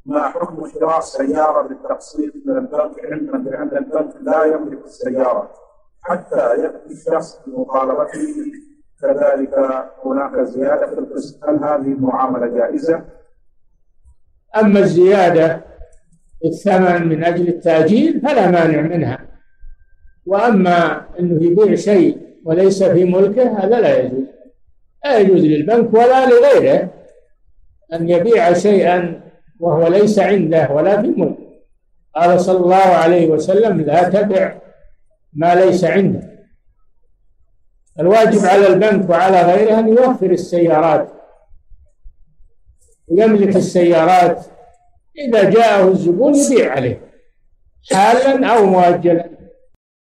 ما حكم شراء سيارة بالتقسيط من البنك عند البنك لا يملك السيارة حتى يأتي الشخص بمطالبته؟ كذلك هناك زيادة في القسط، هل هذه المعاملة جائزة؟ أما الزيادة الثمن من أجل التأجيل فلا مانع منها، وأما أنه يبيع شيء وليس في ملكه هذا لا يجوز. لا يجوز للبنك ولا لغيره أن يبيع شيئا وهو ليس عنده ولا في ملكه. قال صلى الله عليه وسلم: لا تبع ما ليس عنده. الواجب على البنك وعلى غيره أن يوفر السيارات ويملك السيارات، إذا جاءه الزبون يبيع عليه حالا أو مؤجلا.